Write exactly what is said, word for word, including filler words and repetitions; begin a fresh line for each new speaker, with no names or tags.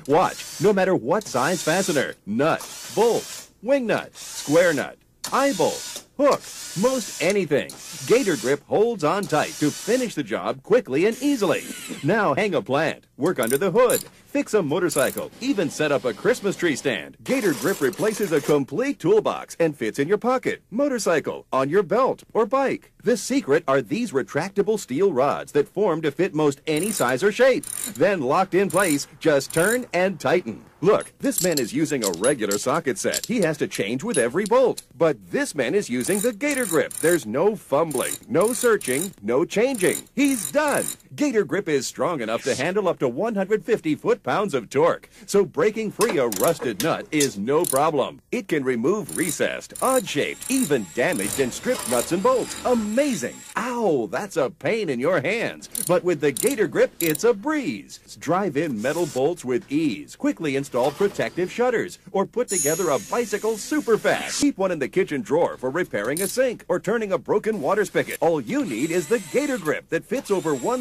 Watch, no matter what size fastener, nut, bolt, wing nut, square nut, eye bolt, hook, most anything, Gator Grip holds on tight to finish the job quickly and easily. Now hang a plant, work under the hood, fix a motorcycle, even set up a Christmas tree stand. Gator Grip replaces a complete toolbox and fits in your pocket, motorcycle, on your belt, or bike. The secret are these retractable steel rods that form to fit most any size or shape. Then locked in place, just turn and tighten. Look, this man is using a regular socket set. He has to change with every bolt. But this man is using the Gator Grip. There's no fumbling, no searching, no changing. He's done. Gator Grip is strong enough to handle up to one hundred fifty foot-pounds of torque, so breaking free a rusted nut is no problem. It can remove recessed, odd-shaped, even damaged and stripped nuts and bolts. Amazing! Ow, that's a pain in your hands. But with the Gator Grip, it's a breeze. Drive in metal bolts with ease, quickly install protective shutters, or put together a bicycle super fast. Keep one in the kitchen drawer for repairing a sink or turning a broken water spigot. All you need is the Gator Grip that fits over one